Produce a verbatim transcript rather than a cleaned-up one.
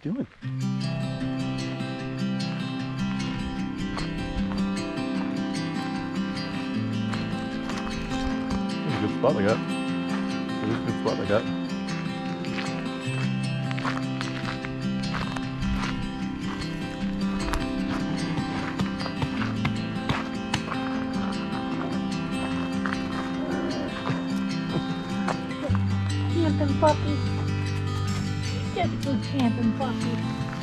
doing? That's a good spot they got. It is a good spot they got. Camping puppy. Just a good camping puppy.